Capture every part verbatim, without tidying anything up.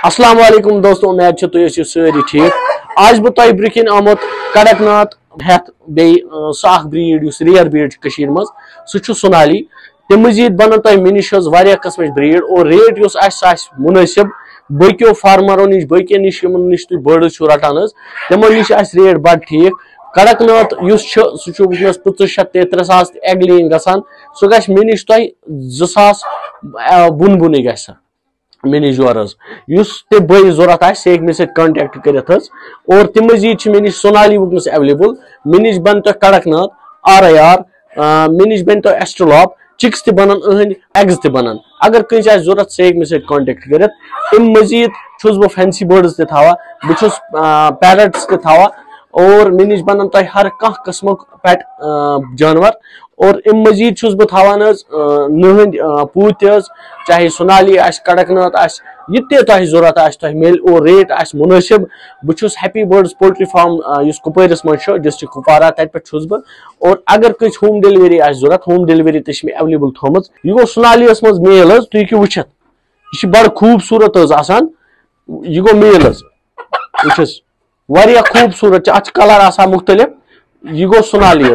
अस्सलाम वालेकुम दोस्तों, उम्मीद है तुम सारी ठीक। आज बह तुम ब्रिकिन आमुत कड़कनाथ हेथ बे साख ब्रीड रियर ब्रीड कशीर मज सह सोनाली। तम मजीद बन तुम मे निश कस्म ब्रीड और रेट उस मुनासिब बको फार्मरों निश बकियन निश निश तुम बर्ड रटान तमो निश रेट बड़ ठीक। कड़कनाथ सह वनस पंच शत तेत्र सास एग लेन गसान सह गश मे निश तुम सास बुन बुन ग मे निश योर ते बई जरूरत आ सह मे सत कांटेक्ट करित और तम मजीद मे निश सोनाली वनस एवेलेबल। मे निश बन तुम कड़कनाथ आर आई आर मे निश बन तुम एस्ट्रोलॉप चिक्स ते बनन अहंद एग्स ते बनन। अगर कंस आ जरूरत सह मे सत कांटेक्ट करित। अम मजीद छुस बह फैंसी बर्ड्स ते थवा बहुस पैरट्स ते थवा और मे निश बनन तुम हर कह कस्म पेट जानवर और अम मजीद छुस बह थवान नहंद पूत चाहे सोनाली आस कड़कनाथ आस ये तुम जरूरत आ मिल और रेट आ मुनासिब। बहुस हैप्पी बर्ड्स पोल्ट्री फार्म कुपवारस मज डिस्ट्रिक्ट कुपवारा तत पे छुस बह और अगर कंस होम डिलीवरी आ जरूरत होम डिलीवरी ते एवेलेबल थोम। यह गो सोनाली मज मेल तुम हेकू वुचित यह बड़ खूबसूरत आसान। यह गो मेल वुचस वारिया खूबसूरत अत कलर आसान मुख्तलिफ। यह गो सोनाली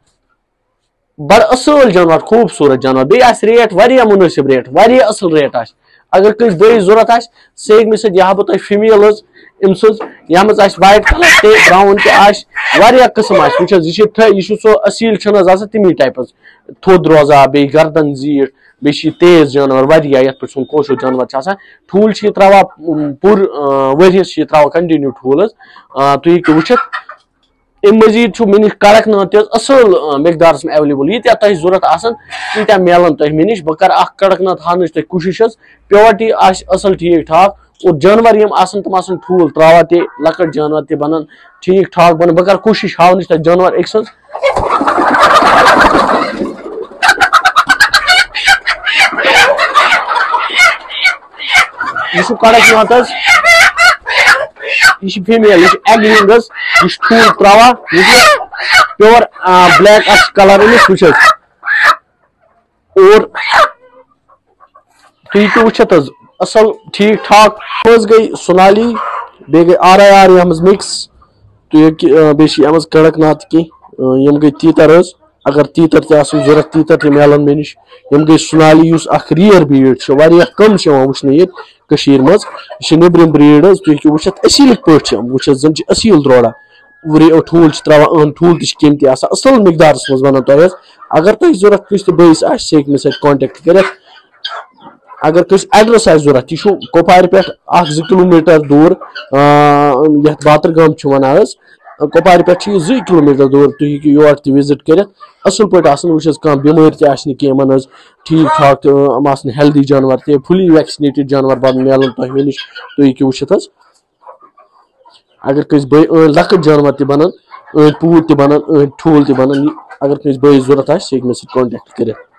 बड़ असल जानवर खूबसूरत जानवर बे आस रेट वारिया मुनासिब रेट वारिया असल रेट आ। अगर कंस बई जरूरत आ सह मे सत यह बह फीमेल अम सज यह मज वाइट कलर ते ब्राउन ते आस वारिया किस्म आ वुचस यह सो असील तमी टाइप थोद रोजा बे गर्दन जीट बे तेज जानवर वारिया ये पे सोन कोशर जानवर ठूल त्रा पुर वरियस त्रा कंटिन्यू ठूल तुम हेकू वुचित। अम मजीद मे निश कड़कनाथ असल मकदार एवेलेबल यीत तुम जरूरत आसन तीत मिलन तुम मे निश बह कर कड़कनाथ हान तुम कोशिश प्योरिटी असल ठीक ठाक और जानवर यम आसन तम आसन ठूल त्रा ते लकट जानवर ते बनन ठीक ठाक बन बह कर कोशिश हावन तुम जानवर एक सज यह कड़कनाथ यह फीमेल यह एग लेन यह ठूल त्रा प्योर ब्लैक कलर अमिस वुच और तुम हेकू वुचित असल ठीक ठाक मज गई सोनाली बे गई आर आई आर यह मिक्स तुम बे कड़कनाथ की यम गई तीतर अगर तीतर ते जरूरत तीतर ते मिलन मे निश। यम गई सोनाली रियर ब्रीड वारिया कम वुचन ये मज यह नबरम ब्रीड तुम हेकू वुचित असील पे वुच जन असील द्रोड़ा ठूल त्रा ठूल तमती असल मकदार मज वन तुम। अगर तुम जरूरत कस बस आ सह मे सत कांटेक्ट कर। अगर कस एड्रेस आ जरूरत यह कुपवार पे जो किलोमीटर दूर ये बातरगाम वन कुपवार पे जो किलोमीटर दूर तुम हेकू योर त विजिट कर असल पे वुच कह बेमार तमन ठीक ठाक हम हेल्दी जानवर ते फुली वैक्सीनेटेड जानवर मिलन तुम मे निश तुम हेकू वुचित। अगर कस लकट जानवर ते बनन पूत ते बनन ठूल ते बनन अगर कस बई जरूरत आ सह मे सत कांटेक्ट कर।